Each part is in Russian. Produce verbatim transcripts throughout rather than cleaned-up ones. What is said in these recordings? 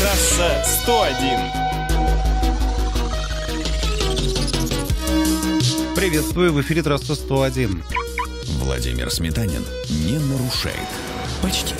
Трасса сто один. Приветствую, в эфире трасса сто один. Владимир Сметанин не нарушает. Почти.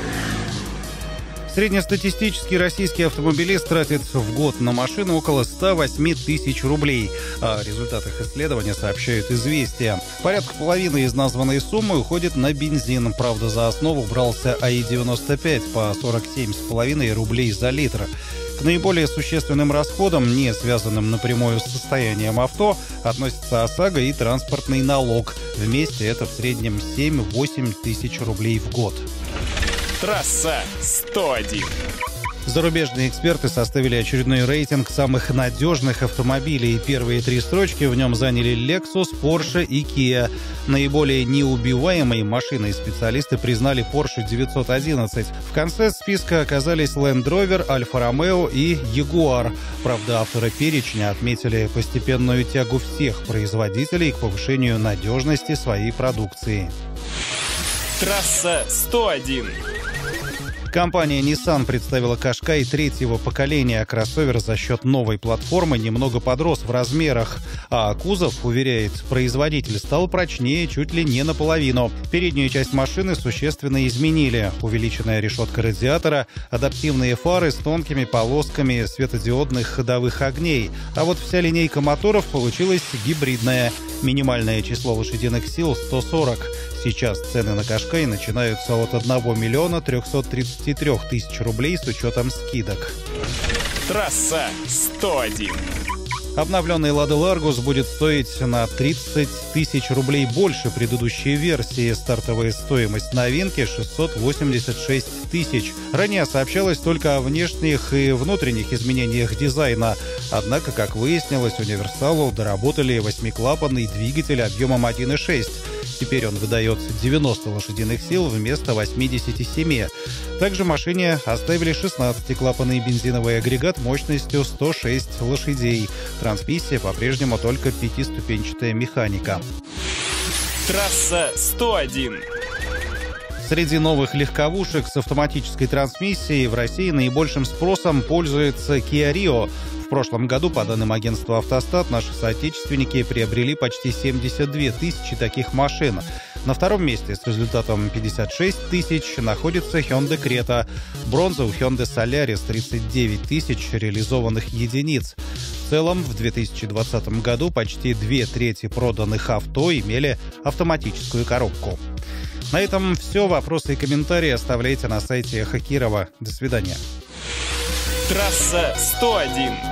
Среднестатистический российский автомобилист тратит в год на машину около ста восьми тысяч рублей. О результатах исследования сообщают «Известия». Порядка половины из названной суммы уходит на бензин. Правда, за основу брался АИ девяносто пять по сорок семь с половиной рублей за литр. К наиболее существенным расходам, не связанным напрямую с состоянием авто, относятся ОСАГО и транспортный налог. Вместе это в среднем семь-восемь тысяч рублей в год. Трасса сто один. Зарубежные эксперты составили очередной рейтинг самых надежных автомобилей. Первые три строчки в нем заняли Lexus, Porsche и Kia. Наиболее неубиваемой машиной специалисты признали Porsche девятьсот одиннадцать. В конце списка оказались Land Rover, Alfa Romeo и Jaguar. Правда, авторы перечня отметили постепенную тягу всех производителей к повышению надежности своей продукции. Трасса сто один. Компания Nissan представила Qashqai третьего поколения. Кроссовер за счет новой платформы немного подрос в размерах, а кузов, уверяет производитель, стал прочнее чуть ли не наполовину. Переднюю часть машины существенно изменили. Увеличенная решетка радиатора, адаптивные фары с тонкими полосками светодиодных ходовых огней. А вот вся линейка моторов получилась гибридная. Минимальное число лошадиных сил — сто сорок. Сейчас цены на Qashqai начинаются от одного миллиона трехсот тридцати трёх тысяч рублей с учетом скидок. Трасса сто один. Обновленный Lada Largus будет стоить на тридцать тысяч рублей больше предыдущей версии. Стартовая стоимость новинки — шестьсот восемьдесят шесть тысяч. Ранее сообщалось только о внешних и внутренних изменениях дизайна. Однако, как выяснилось, универсалу доработали восьмиклапанный двигатель объемом один и шесть. Теперь он выдает девяносто лошадиных сил вместо восьмидесяти семи. Также машине оставили шестнадцатиклапанный бензиновый агрегат мощностью сто шесть лошадей. Трансмиссия по-прежнему только пятиступенчатая механика. Трасса сто один. Среди новых легковушек с автоматической трансмиссией в России наибольшим спросом пользуется Kia Rio. В прошлом году, по данным агентства «Автостат», наши соотечественники приобрели почти семьдесят две тысячи таких машин. На втором месте с результатом пятьдесят шесть тысяч находится Hyundai Creta. Бронза у Hyundai Solaris — тридцать девять тысяч реализованных единиц. В целом, в две тысячи двадцатом году почти две трети проданных авто имели автоматическую коробку. На этом все. Вопросы и комментарии оставляйте на сайте Эхо Кирова. До свидания. Трасса сто один.